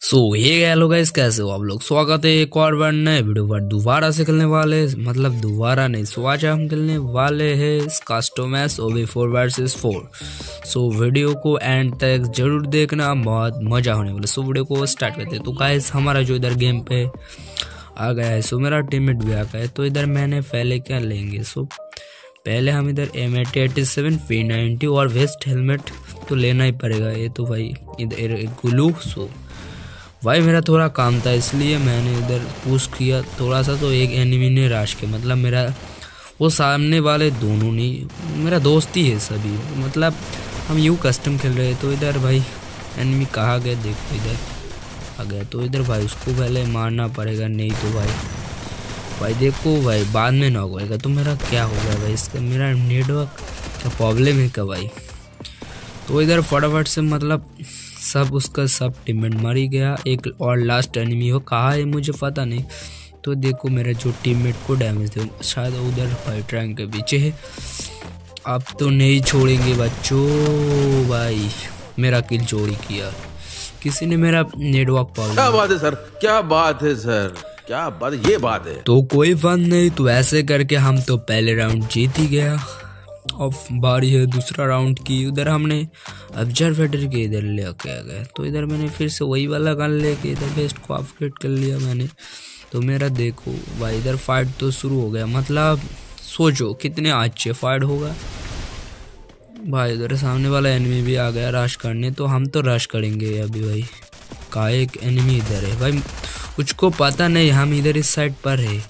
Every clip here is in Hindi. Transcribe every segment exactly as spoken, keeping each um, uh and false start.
सो ये हेलो गाइस, कैसे हो आप लोग। स्वागत है एक और बार नए वीडियो पर। दोबारा से खेलने वाले, मतलब दोबारा नहीं, सो आज हम खेलने वाले हैं कास्टोमैस ओ वी four versus four. So video को एंड तक जरूर देखना, बहुत मजा होने वाला। सो वीडियो को स्टार्ट करते हैं। तो गाइस हमारा जो इधर गेम पे आ गया है, सो मेरा टीममेट भी आ गया है। तो इधर मैंने पहले क्या लेंगे, सो पहले हम इधर M eighty eighty seven P ninety और वेस्ट हेलमेट तो लेना ही पड़ेगा। ये तो भाई इधर ग्लू। सो भाई मेरा थोड़ा काम था इसलिए मैंने इधर पुश किया थोड़ा सा, तो एक एनिमी ने राश किया। मतलब मेरा वो सामने वाले दोनों नहीं, मेरा दोस्त ही है सभी, मतलब हम यूँ कस्टम खेल रहे हैं। तो इधर भाई एनिमी कहाँ गए, देखो इधर आ गया। तो इधर भाई उसको पहले मारना पड़ेगा, नहीं तो भाई भाई देखो भाई बाद में नॉक होएगा। तो मेरा क्या हो गया भाई, इसका मेरा नेटवर्क का प्रॉब्लम है क्या भाई। तो इधर फटाफट से मतलब सब उसका सब टीममेट मर ही गया। एक और लास्ट एनिमी हो, कहाँ है मुझे पता नहीं। तो देखो मेरे जो टीममेट को डैमेज दे, शायद उधर फाइट रैंक के पीछे है। अब तो नहीं छोड़ेंगे बच्चों। भाई मेरा किल चोरी किया किसी ने, मेरा नेटवर्क प्रॉब्लम। क्या बात है सर, क्या बात है सर, क्या बात, ये बात है। तो कोई बात नहीं। तो ऐसे करके हम तो पहले राउंड जीत ही गया। अब बारी है दूसरा राउंड की। उधर हमने ऑब्जर्वेटर के इधर ले आके आ गया। तो इधर मैंने फिर से वही वाला गन लेके इधर बेस्ट को अपग्रेड कर लिया मैंने। तो मेरा देखो भाई इधर फाइट तो शुरू हो गया। मतलब सोचो कितने अच्छे फाइट होगा भाई। इधर सामने वाला एनिमी भी आ गया रश करने, तो हम तो रश करेंगे अभी भाई। का एक एनिमी इधर है भाई, उसको पता नहीं हम इधर इस साइड पर है।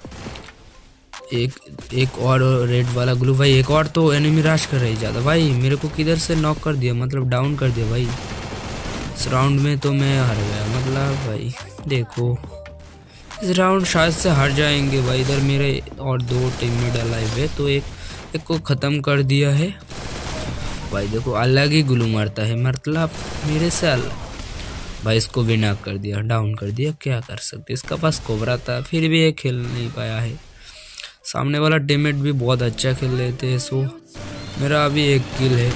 एक एक और रेड वाला ग्लू भाई, एक और तो एनिमी रश कर रही ज़्यादा भाई। मेरे को किधर से नॉक कर दिया, मतलब डाउन कर दिया भाई। इस राउंड में तो मैं हार गया। मतलब भाई देखो इस राउंड शायद से हार जाएंगे भाई। इधर मेरे और दो टीममेट अलाइव है, तो एक एक को ख़त्म कर दिया है भाई। देखो अलग ही ग्लू मारता है, मतलब मेरे से अलग भाई। इसको भी नॉक कर दिया, डाउन कर दिया, क्या कर सकते। इसका पास कोबरा था फिर भी ये खेल नहीं पाया है। सामने वाला टीममेट भी बहुत अच्छा खेल रहे थे। सो मेरा अभी एक किल है।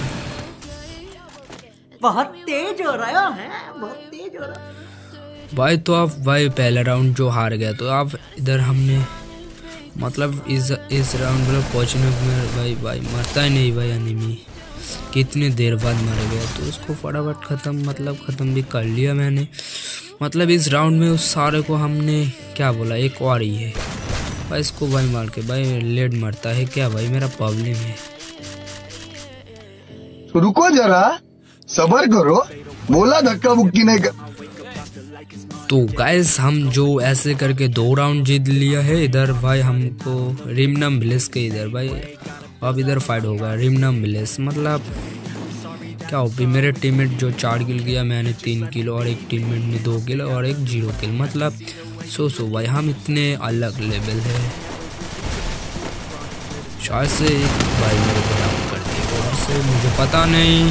बहुत तेज हो रहा है, बहुत तेज हो रहा भाई। तो आप भाई पहला राउंड जो हार गया, तो आप इधर हमने मतलब इस इस राउंड में पहुंचने में भाई भाई मरता ही नहीं भाई एनिमी। कितनी देर बाद मर गया, तो उसको फटाफट ख़त्म, मतलब ख़त्म भी कर लिया मैंने। मतलब इस राउंड में उस सारे को हमने क्या बोला, एक और ही है भाई। इसको भाई मार के भाई लेड मरता है क्या भाई, मेरा प्रॉब्लम है। रुको जरा, सबर करो, बोला धक्का मुक्की नहीं कर। तो गाइस हम जो ऐसे करके दो राउंड जीत लिया है। इधर भाई हमको रिमनम विलेज के इधर भाई अब इधर फाइट होगा रिमनम विलेज। मतलब क्या हो भी, मेरे टीममेट जो चार किल किया, मैंने तीन किल, और एक टीममेट ने दो किल और एक जीरो किल। मतलब सो सो भाई हम इतने अलग लेवल है। शायद से भाई मेरे को डाउन कर दिया और से मुझे पता नहीं।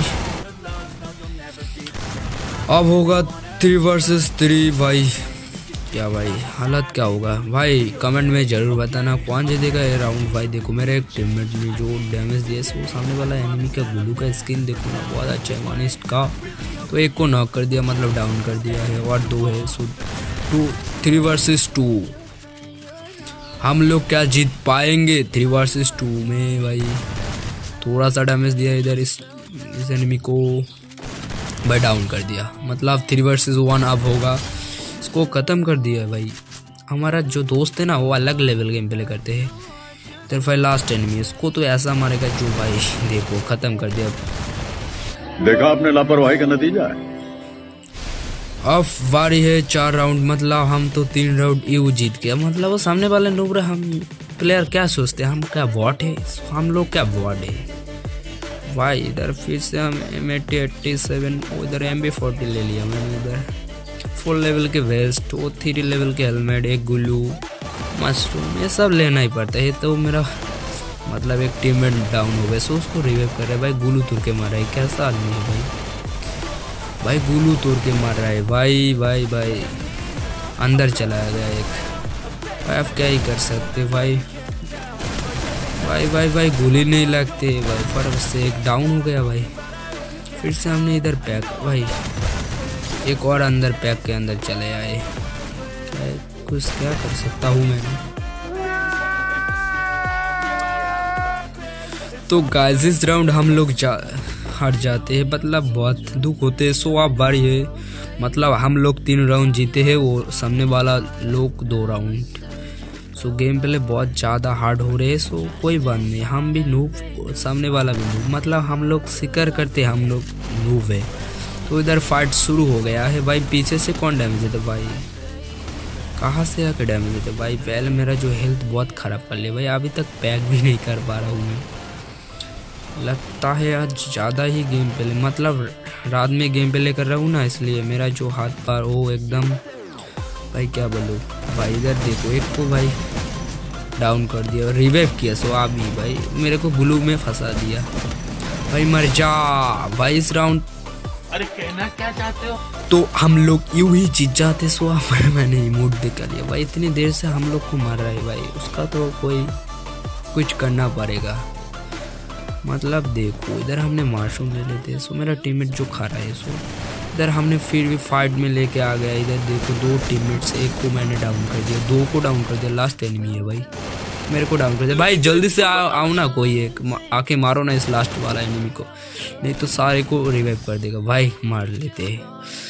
अब होगा थ्री वर्सेस थ्री भाई। क्या भाई हालत क्या होगा भाई, कमेंट में जरूर बताना कौन जीतेगा ये राउंड भाई। देखो मेरे एक टीममेट ने जो डैमेज दिया, वो सामने वाला एनिमी का ग्लू का स्किन देखो ना, बहुत अच्छा है वानिस्ट का। तो एक को नॉक कर दिया, मतलब डाउन कर दिया है, और दो है। So two three versus two हम लोग क्या जीत पाएंगे थ्री वर्सेस टू में भाई। थोड़ा सा डैमेज दिया इधर इस इस एनिमी को भाई, डाउन कर दिया। मतलब थ्री वर्सेस वन अब होगा, इसको ख़त्म कर दिया भाई। हमारा जो दोस्त है ना, वो अलग लेवल गेम प्ले करते हैं। इधर भाई लास्ट एनिमी, इसको तो ऐसा मारेगा जो भाई देखो ख़त्म कर दिया। देखा आपने लापरवाही का नतीजा है। अब बारी है चार राउंड, मतलब हम तो तीन राउंड यू जीत गया। मतलब वो सामने वाले नूबरे हम प्लेयर क्या सोचते हैं, हम क्या बॉट है, हम लोग क्या बॉट है भाई। इधर फिर से हम एम एटी एट्टी सेवन, उधर एम बी फोर्टी ले लिया मैंने। इधर फोर लेवल के वेस्ट, वो थ्री लेवल के हेलमेट, एक ग्लू, मशरूम, ये सब लेना ही पड़ता है। तो मेरा मतलब एक टीममेट डाउन हो गया, सो उसको रिवाइव कर रहा है भाई। गुलू तुर के मार रहा है, कैसा आदमी है भाई। भाई गुलू तोड़ के मार रहा है भाई भाई भाई अंदर चलाया गया एक भाई। आप क्या ही कर सकते भाई भाई भाई भाई गोली नहीं लगते भाई। पर उससे एक डाउन हो गया भाई। फिर से हमने इधर पैक भाई एक और अंदर पैक के अंदर चले आए। कुछ क्या कर सकता हूँ मैं। तो गाइस इस राउंड हम लोग जा हार जाते हैं, मतलब बहुत दुख होते हैं। सो आप बारी है, मतलब हम लोग तीन राउंड जीते हैं, वो सामने वाला लोग दो राउंड। सो गेम प्ले बहुत ज़्यादा हार्ड हो रहे हैं। सो कोई बात नहीं, हम भी नूब, सामने वाला भी नूब, मतलब हम लोग शिकर करते हम लोग नूब है। तो इधर फाइट शुरू हो गया है भाई। पीछे से कौन डैमेज देता भाई, कहाँ से आके डैमेज देते भाई। पहले मेरा जो हेल्थ बहुत ख़राब कर लिया भाई, अभी तक पैक भी नहीं कर पा रहा हूँ मैं। लगता है आज ज़्यादा ही गेम प्ले, मतलब रात में गेम प्ले कर रहा हूँ ना, इसलिए मेरा जो हाथ पार वो एकदम भाई क्या बोलूँ भाई। इधर देखो, एक को भाई डाउन कर दिया, रिवाइव किया। सो आप भी भाई मेरे को ब्लू में फंसा दिया भाई, मर जा भाई इस राउंड। अरे कहना क्या चाहते हो? तो हम लोग यूं ही जीत जाते। सो मैंने इमोट देख लिया भाई, इतनी देर से हम लोग को मार रहा है भाई, उसका तो कोई कुछ करना पड़ेगा। मतलब देखो इधर हमने मार्शल ले लेते। सो मेरा टीममेट जो खा रहा है, सो इधर हमने फिर भी फाइट में लेके आ गया। इधर देखो दो टीममेट से एक को मैंने डाउन कर दिया, दो को डाउन कर दिया, लास्ट एनिमी है भाई, मेरे को डाउन कर दिया भाई। जल्दी से आओ ना, कोई एक आके मारो ना इस लास्ट वाला एनिमी को, नहीं तो सारे को रिवाइव कर देगा भाई। मार लेते हैं।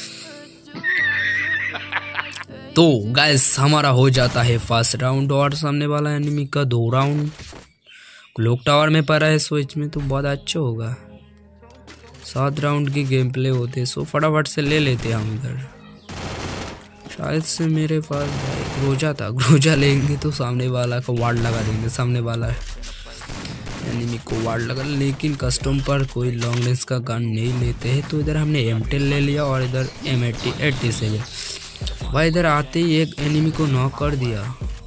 तो गाइस हमारा हो जाता है फर्स्ट राउंड और सामने वाला एनिमी का दो राउंड। क्लॉक टावर में पड़ा है, सो इसमें तो बहुत अच्छा होगा। सात राउंड की गेम प्ले होते, सो फटाफट से ले लेते हम इधर। शायद से मेरे पास भाई ग्रोजा था, ग्रोजा लेंगे तो सामने वाला को वार्ड लगा देंगे, सामने वाला एनिमी को वार्ड लगा। लेकिन कस्टम पर कोई लॉन्ग रेंज का गन नहीं लेते हैं, तो इधर हमने एम टेन ले लिया और इधर एम एट्टी एट्टी सेवन भाई। इधर आते ही एक एनिमी को नॉक कर दिया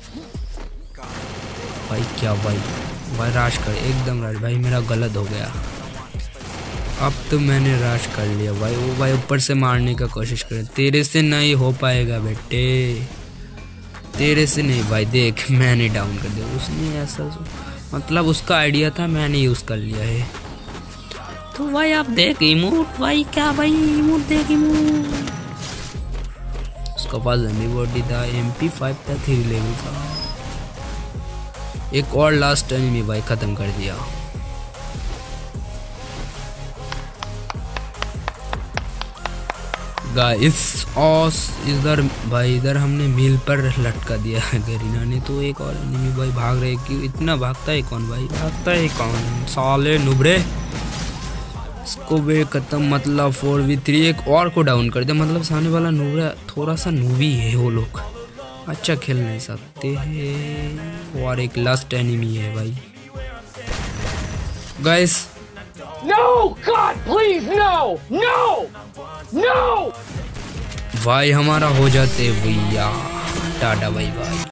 भाई। क्या भाई भाई राश कर, एकदम राश भाई, मेरा गलत हो गया। अब तो मैंने राश कर लिया भाई। वो भाई ऊपर से मारने का कोशिश करे, तेरे से नहीं हो पाएगा बेटे, तेरे से नहीं भाई। देख मैंने डाउन कर दिया, उसने ऐसा मतलब उसका आइडिया था, मैंने यूज़ कर लिया है। तो भाई आप देख इमोट भाई, क्या भाई इमोट देख इमोट। उसका पास एमी बॉडी था, एम पी फाइव था, थ्री लेवल था। एक और लास्ट एनिमी भाई खत्म कर दिया। गाइस और इधर भाई इधर हमने मिल पर लटका दिया है गरीना ने। तो एक और एनिमी भाई भाग रहे, क्यों इतना भागता है कौन भाई, भागता है कौन साले नुबड़े। इसको वे खत्म, मतलब फोर वी थ्री। एक और को डाउन कर दिया, मतलब सामने वाला नुबड़ा थोड़ा सा नूबी है, वो लोग अच्छा खेल नहीं सकते हैं। और एक लास्ट एनिमी है भाई guys. No! God, please, no! No! No! भाई हमारा हो जाते भैया, टाटा भाई भाई।